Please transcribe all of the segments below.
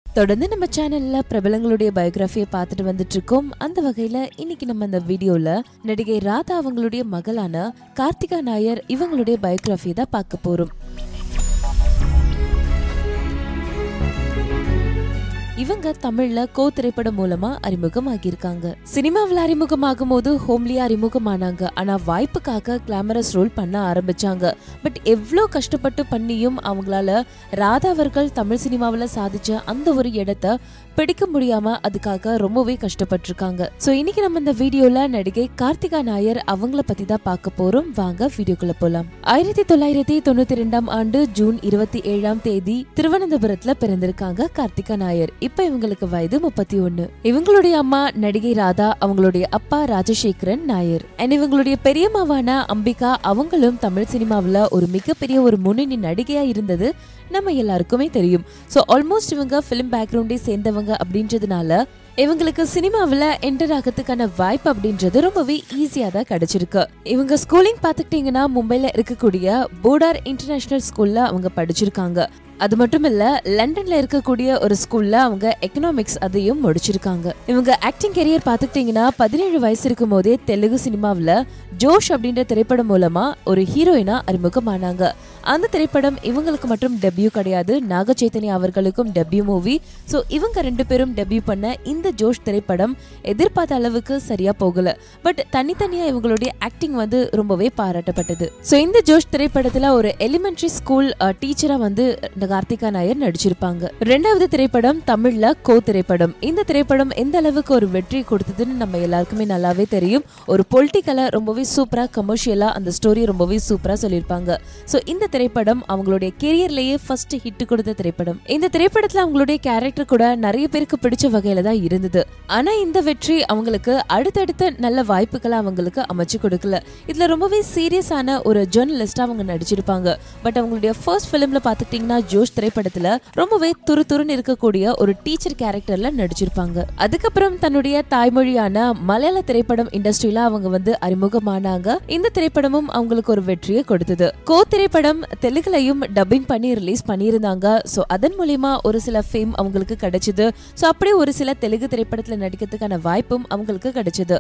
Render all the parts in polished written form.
தொடர்ந்து நம்ம சேனல்ல பிரபலங்களுடைய பயோகிராஃபியை பார்த்துட்டு வந்துட்டு இருக்கோம். அந்த வகையில இன்னைக்கு நம்ம இந்த வீடியோல நடிகை ராதா அவங்களுடைய மகளான கார்த்திகா நாயர் இவங்களுடைய பயோகிராஃபி தான் பார்க்க போறோம். இவங்க தமிழ்ல கோ திரைப்படம் மூலமா அறிமுகமாகியிருக்காங்க. சினிமாவில் அறிமுகமாகும் போது ஹோம்லியா அறிமுகமானாங்க. ஆனா வாய்ப்புக்காக கிளாமரஸ் ரோல் பண்ண ஆரம்பிச்சாங்க. பட் எவ்வளோ கஷ்டப்பட்டு பண்ணியும் அவங்களால ராதா அவர்கள் தமிழ் சினிமாவில் சாதிச்ச அந்த ஒரு இடத்தை பிடிக்க முடியாம அதுக்காக ரொம்பவே கஷ்டப்பட்டிருக்காங்க. சோ இன்னைக்கு நம்ம இந்த வீடியோல நடிகை கார்த்திகா நாயர் அவங்கள பத்தி தான் பார்க்க போறோம். வாங்க வீடியோக்குள்ள போலாம். 1992 ஆண்டு ஜூன் 27 திருவனந்தபுரத்துல பிறந்திருக்காங்க கார்த்திகா நாயர். இப்ப இவங்களுக்கு வயது 31. இவங்களுடைய அம்மா நடிகை ராதா, அவங்களுடைய அப்பா ராஜசேகரன் நாயர். அண்ட் இவங்களுடைய பெரியம்மாவான அம்பிகா அவங்களும் தமிழ் சினிமாவில் ஒரு மிகப்பெரிய ஒரு முன்னணி நடிகையா இருந்தது நம்ம எல்லாருக்குமே தெரியும். சோ ஆல்மோஸ்ட் இவங்க பிலிம் பேக்ரவுண்டை சேர்ந்தவங்க அப்படின்றதுனால இவங்களுக்கு சினிமாவில் என்டர் ஆகிறதுக்கான வாய்ப்பு அப்படின்றது ரொம்பவே ஈஸியா தான் கிடைச்சிருக்கு. இவங்க ஸ்கூலிங் பாத்துக்கிட்டீங்கன்னா மும்பைல இருக்கக்கூடிய போர்டார் இன்டர்நேஷனல் ஸ்கூல்ல அவங்க படிச்சிருக்காங்க. அது மட்டும் இல்ல, லண்டன்ல இருக்கக்கூடிய ஒரு ஸ்கூல்ல அவங்க எக்கனாமிக்ஸ் அதையும் முடிச்சிருக்காங்க. இவங்க ஆக்டிங் கெரியர் பாத்துக்கிட்டீங்கன்னா 17 வயசு இருக்கும் போதே தெலுங்கு சினிமாவில் ஜோஷ் அப்படின்ற திரைப்படம் மூலமா ஒரு ஹீரோயினா அறிமுகமானாங்க. அந்த திரைப்படம் இவங்களுக்கு மட்டும் டெபியூ கிடையாது, நாக சைத்தன்யா அவர்களுக்கும் டெபியூ மூவி. சோ இவங்க 2 பேரும் டெபியூ பண்ண இந்த ஜோஷ் திரைப்படம் எதிர்பார்த்த அளவுக்கு சரியா போகல. பட் தனித்தனியா இவங்களுடைய ஆக்டிங் வந்து ரொம்பவே பாராட்டப்பட்டது. சோ இந்த ஜோஷ் திரைப்படத்துல ஒரு எலிமெண்டரி ஸ்கூல் டீச்சரா வந்து கார்த்திகா நாயர் நடிச்சிருப்பாங்க. 2வது திரைப்படம் தமிழ்ல கோ திரைப்படம். இந்த திரைப்படம் எந்த அளவுக்கு ஒரு வெற்றி கொடுத்ததுன்னு நம்ம எல்லாருக்குமே நல்லாவே தெரியும். ஒரு பொலிட்டிக்கலா ரொம்பவே சூப்பரா, கமர்ஷியலா அந்த ஸ்டோரி ரொம்பவே சூப்பரா சொல்லியிருப்பாங்க. சோ இந்த திரைப்படம் அவங்களுடைய கெரியர்லயே ஃபர்ஸ்ட் ஹிட் கொடுத்த திரைப்படம். இந்த திரைப்படத்துல அவங்களுடைய கேரக்டர் கூட நிறைய பேருக்கு பிடிச்ச வகையில தான் இருந்தது. ஆனா இந்த வெற்றி அவங்களுக்கு அடுத்தடுத்த நல்ல வாய்ப்புகளை அவங்களுக்கு அமைச்சு கொடுக்கல. இதுல ரொம்பவே சீரியஸான ஒரு ஜேர்னலிஸ்டா அவங்க நடிச்சிருப்பாங்க. பட் அவங்களுடைய ஃபர்ஸ்ட் பிலிம்ல பாத்துக்கிட்டீங்கன்னா ஜோஷ் திரைப்படத்துல ரொம்பவே துருதுருன்னு இருக்கக்கூடிய ஒரு டீச்சர் கேரக்டர்ல நடிச்சிருப்பாங்க. அதுக்கப்புறம் தன்னுடைய தாய்மொழியான மலையாள திரைப்படம் இண்டஸ்ட்ரியில அவங்க வந்து அறிமுகமானாங்க. இந்த திரைப்படமும் அவங்களுக்கு ஒரு வெற்றியை கொடுத்தது. கோ திரைப்படம் தெலுங்குலையும் டப்பிங் பண்ணி ரிலீஸ் பண்ணியிருந்தாங்க. சோ அதன் மூலமா ஒரு சில ஃபேம் அவங்களுக்கு கிடைச்சது. சோ அப்படியே ஒரு சில தெலுங்கு திரைப்படத்துல நடிக்கிறதுக்கான வாய்ப்பும் அவங்களுக்கு கிடைச்சது.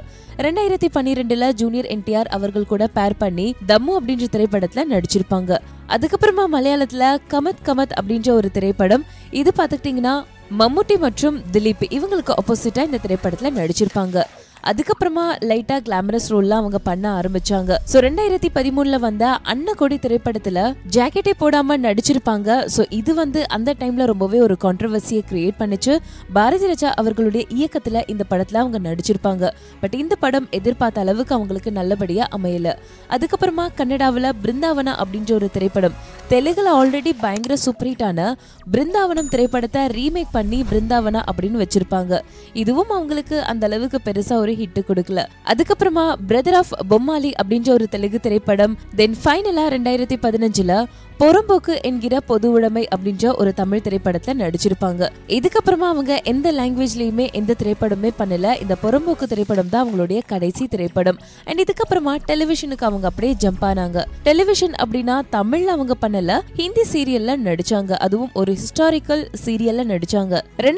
2012 ஜூனியர் என்டிஆர் அவர்கள் கூட பேர் பண்ணி தம்மு அப்படின்ற திரைப்படத்துல நடிச்சிருப்பாங்க. அதுக்கப்புறமா மலையாளத்துல கமத் கமத் அப்படின்ற ஒரு திரைப்படம், இது பாத்துக்கிட்டீங்கன்னா மம்முட்டி மற்றும் திலீப் இவங்களுக்கு ஆப்போசிட்டா இந்த திரைப்படத்துல நடிச்சிருப்பாங்க. அதுக்கப்புறமா லைட்டா கிளாமரஸ் ரோல்லாம் அவங்க பண்ண ஆரம்பிச்சாங்க. சோ 2013 வந்த அன்னகொடி திரைப்படத்துல ஜாக்கெட்டே போடாம நடிச்சிருப்பாங்க. சோ இது வந்து அந்த டைம்ல ரொம்பவே ஒரு கான்ட்ரோவர்சியை கிரியேட் பண்ணிச்சு. பாரதி ராஜா அவர்களுடைய இயக்கத்துல இந்த படத்துல அவங்க நடிச்சிருப்பாங்க. பட் இந்த படம் எதிர்பார்த்த அளவுக்கு அவங்களுக்கு நல்லபடியா அமையல. அதுக்கப்புறமா கன்னடாவில பிருந்தாவனா அப்படின்ற ஒரு திரைப்படம், தெலுங்குல ஆல்ரெடி பயங்கர சூப்பர் ஹிட்டான பிருந்தாவனம் திரைப்படத்தை ரீமேக் பண்ணி பிருந்தாவனா அப்படின்னு வச்சிருப்பாங்க. இதுவும் அவங்களுக்கு அந்த அளவுக்கு பெருசா ஒரு ஹிட் கொடுக்கல. அதுக்கப்புறமா பிரதர் ஆஃப் பொம்மாலி அப்படின்ற ஒரு தெலுங்கு திரைப்படம், தென் ஃபைனலா 2015 பொறம்போக்கு என்கிற பொது உடைமை அப்படின்ற ஒரு தமிழ் திரைப்படத்துல நடிச்சிருப்பாங்க. இதுக்கப்புறமா அவங்க எந்த லாங்குவேஜ்லயுமே எந்த திரைப்படமே பண்ணல. இந்த பொறம்போக்கு திரைப்படம் தான் அவங்களுடைய கடைசி திரைப்படம். அண்ட் இதுக்கப்புறமா டெலிவிஷனுக்கு அவங்க அப்படியே ஜம்ப் ஆனாங்க. டெலிவிஷன் அப்படின்னா தமிழ்ல அவங்க பண்ணல, ஹிந்தி சீரியல்ல நடிச்சாங்க. அதுவும் ஒரு ஹிஸ்டாரிக்கல் சீரியல்ல நடிச்சாங்க.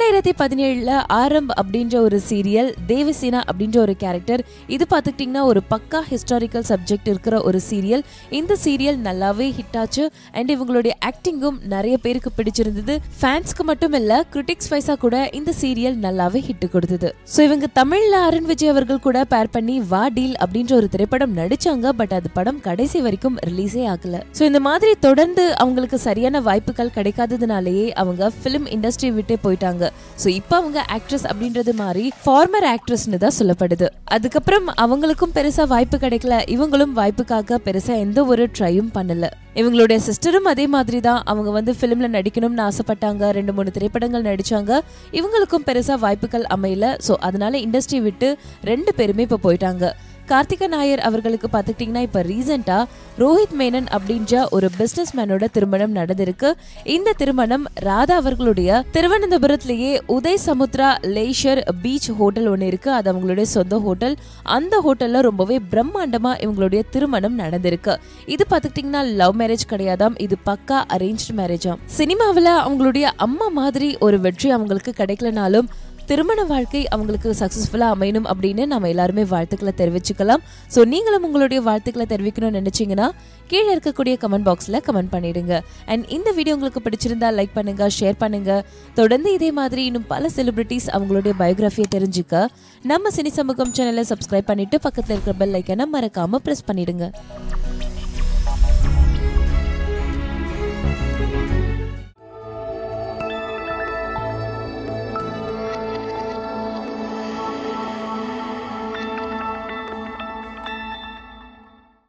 2017 ஆரம்ப் அப்படின்ற ஒரு சீரியல், தேவசேனா அப்படின்ற ஒரு கேரக்டர், இது பாத்துக்கிட்டீங்கன்னா ஒரு பக்கா ஹிஸ்டாரிக்கல் சப்ஜெக்ட் இருக்கிற ஒரு சீரியல். இந்த சீரியல் நல்லாவே ஹிட் ஆச்சு. அண்ட் இவங்களுடைய ஆக்டிங்கும் நிறைய பேருக்கு பிடிச்சிருந்தது. ஃபேன்ஸ்க்கு மட்டும் இல்ல, கிரிட்டிக்ஸ் வைஸா கூட இந்த சீரியல் நல்லாவே ஹிட் கொடுத்தது. சோ இவங்க தமிழ்ல அருண் விஜய் அவர்கள் கூட பேர் பண்ணி வா டீல் அப்படின்ற ஒரு திரைப்படம் நடிச்சாங்க. பட் அது படம் கடைசி வரைக்கும் ரிலீஸே ஆகல. சோ இந்த மாதிரி தொடர்ந்து அவங்களுக்கு சரியான வாய்ப்புகள் கிடைக்காததுனாலேயே அவங்க பிலிம் இண்டஸ்ட்ரி விட்டே போயிட்டாங்க. சோ இப்போ அவங்க ஆக்ட்ரஸ் அப்படின்றது மாதிரி ஃபார்மர் ஆக்ட்ரஸ்னு தான் சொல்லப்படுது. அதுக்கப்புறம் அவங்களுக்கும் பெருசா வாய்ப்பு கிடைக்கல. இவங்களும் வாய்ப்புக்காக பெருசா எந்த ஒரு ட்ரையும் பண்ணல. இவங்களுடைய சிஸ்டரும் அதே மாதிரி தான். அவங்க வந்து பிலிம்ல நடிக்கணும்னு ஆசைப்பட்டாங்க. 2-3 திரைப்படங்கள் நடிச்சாங்க. இவங்களுக்கும் பெருசா வாய்ப்புகள் அமையல. சோ அதனால இண்டஸ்ட்ரி விட்டு 2 பேருமே இப்ப போயிட்டாங்க. கார்த்திகா நாயர் அவர்களுக்கு பாத்துக்கிட்டீங்கன்னா இப்ப ரீசெண்டா ரோஹித் மேனன் அப்படின்ற ஒரு பிசினஸ் மேனோட திருமணம் நடந்திருக்கு. இந்த திருமணம் ராதா அவர்களுடைய திருவனந்தபுரத்திலேயே Uday Samudra leisure beach hotel ஒன்னு இருக்கு. அது அவங்களுடைய சொந்த ஹோட்டல். அந்த ஹோட்டல்ல ரொம்பவே பிரம்மாண்டமா இவங்களுடைய திருமணம் நடந்திருக்கு. இது பாத்துக்கிட்டீங்கன்னா லவ் மேரேஜ் கிடையாதாம், இது பக்கா அரேஞ்ச்டு மேரேஜாம். சினிமாவில அவங்களுடைய அம்மா மாதிரி ஒரு வெற்றி அவங்களுக்கு கிடைக்கலனாலும் திருமண வாழ்க்கை அவங்களுக்கு சக்சஸ்ஃபுல்லா அமையணும் அப்படின்னு நம்ம எல்லாருமே வாழ்த்துக்களை தெரிவிச்சுக்கலாம். ஸோ நீங்களும் உங்களுடைய வாழ்த்துக்களை தெரிவிக்கணும்னு நினைச்சீங்கன்னா கீழே இருக்கக்கூடிய கமெண்ட் பாக்ஸ்ல கமெண்ட் பண்ணிடுங்க. அண்ட் இந்த வீடியோ உங்களுக்கு பிடிச்சிருந்தா லைக் பண்ணுங்க, ஷேர் பண்ணுங்க. தொடர்ந்து இதே மாதிரி இன்னும் பல செலிபிரிட்டிஸ் அவங்களுடைய பயோகிராஃபியை தெரிஞ்சுக்க நம்ம சினி சமூகம் சேனலை சப்ஸ்கிரைப் பண்ணிட்டு பக்கத்தில் இருக்கிற பெல் ஐக்கனை மறக்காம பிரஸ் பண்ணிடுங்க.